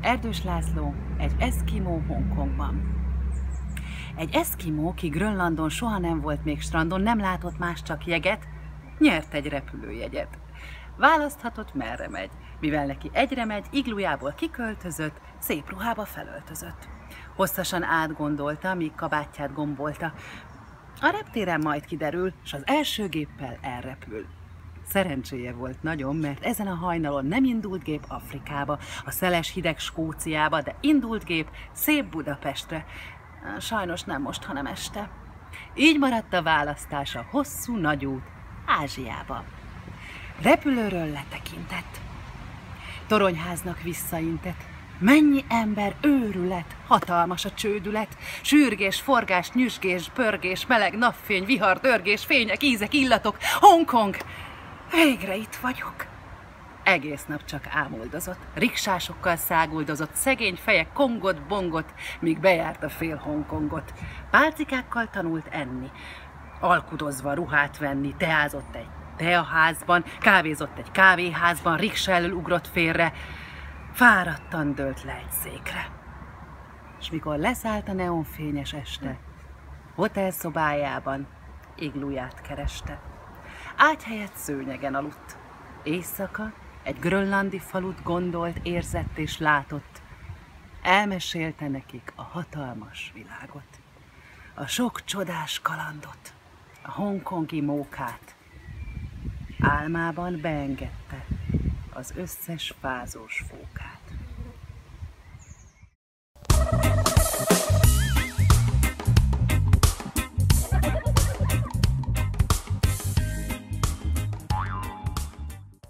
Erdős László egy eszkimó Hongkongban. Egy eszkimó, ki Grönlandon soha nem volt még strandon, nem látott más csak jeget, nyert egy repülőjegyet. Választhatott, merre megy, mivel neki egyre megy, iglujából kiköltözött, szép ruhába felöltözött. Hosszasan átgondolta, míg kabátját gombolta. A reptéren majd kiderül, s az első géppel elrepül. Szerencséje volt nagyon, mert ezen a hajnalon nem indult gép Afrikába, a szeles hideg Skóciába, de indult gép szép Budapestre. Sajnos nem most, hanem este. Így maradt a választása hosszú nagy út Ázsiába. Repülőről letekintett. Toronyháznak visszaintett. Mennyi ember, őrület, hatalmas a csődület, sürgés, forgás, nyüzsgés, pörgés, meleg napfény, vihar, dörgés, fények, ízek, illatok, Hongkong! Végre itt vagyok! Egész nap csak ámuldozott, riksásokkal száguldozott, szegény fejek kongot-bongot, míg bejárt a fél Hongkongot. Pálcikákkal tanult enni, alkudozva ruhát venni, teázott egy teaházban, kávézott egy kávéházban, riksa elől ugrott félre, fáradtan dőlt le egy székre. És mikor leszállt a neonfényes este, hotelszobájában igluját kereste. Ágy helyett szőnyegen aludt. Éjszaka egy grönlandi falut gondolt, érzett és látott. Elmesélte nekik a hatalmas világot, a sok csodás kalandot, a hongkongi mókát. Álmában beengedte az összes fázós fókát.